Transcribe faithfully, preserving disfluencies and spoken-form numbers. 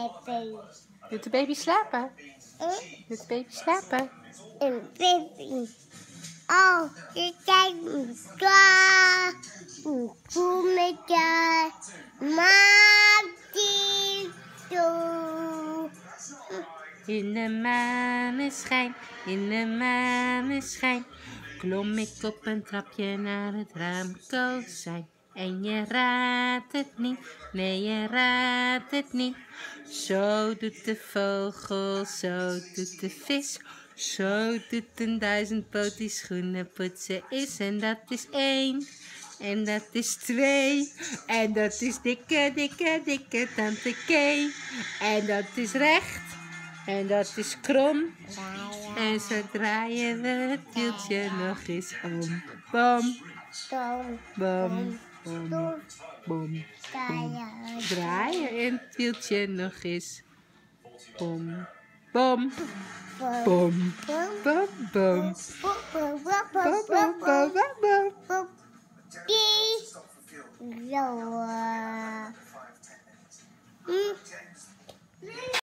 baby. Doet de baby slapen? Hm? Doet de baby slapen? Een baby. Oh, je kijkt me klaar. Voel me klaar. Maak die zo. In de maneschijn, in de maneschijn, klom ik op een trapje naar het raamkozijn. En je raadt het niet, nee je raadt het niet. Zo doet de vogel, zo doet de vis. Zo doet een duizendpoot schoenen poetsen is. En dat is één, en dat is twee. En dat is dikke, dikke, dikke tante Kee. En dat is recht. En dat is krom. En zo draaien we het wieltje nog eens om. Bom, Tom, bom, bom, bom, bom. Draaien en het wieltje nog eens. Bom, bom, bom, bom, bom. Bom, bom, bom, bom, bom. Die zo.